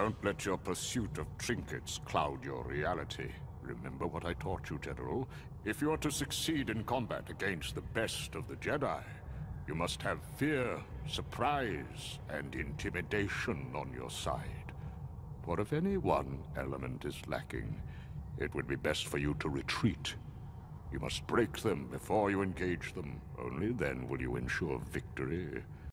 Don't let your pursuit of trinkets cloud your reality. Remember what I taught you, General. If you are to succeed in combat against the best of the Jedi, you must have fear, surprise, and intimidation on your side. For if any one element is lacking, it would be best for you to retreat. You must break them before you engage them. Only then will you ensure victory.